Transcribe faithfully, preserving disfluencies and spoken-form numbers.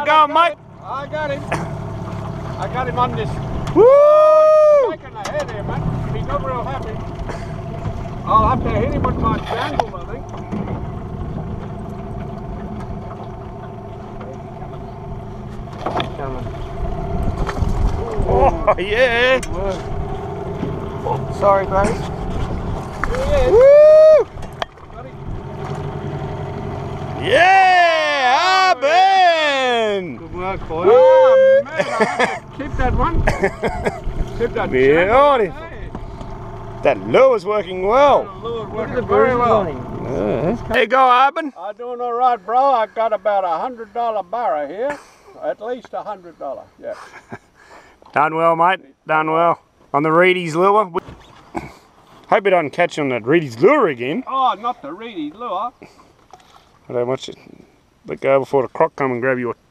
going, mate? I got him. I got him on this. Woo! Making a head here, man. He's not real happy. I'll have to hit him with my jangle, I think. Coming. Oh, yeah. Oh, sorry, buddy. Here he is. Woo! Buddy. Yeah, ah, Ben! Good work, boy. Oh, man, I'll have to keep that one. Keep that Beautiful. jangle. Hey. That lure's working well. The lure's Look at the working very bruises well. on him. Yeah. There you go, Arbin. I'm doing all right, bro. I got about a hundred dollar Barra here. At least a hundred dollar, yeah. Done well, mate. Done well. On the Reedy's lure. Hope it doesn't catch on that Reedy's lure again. Oh, not the Reedy lure. I don't want you. Let go before the croc come and grab your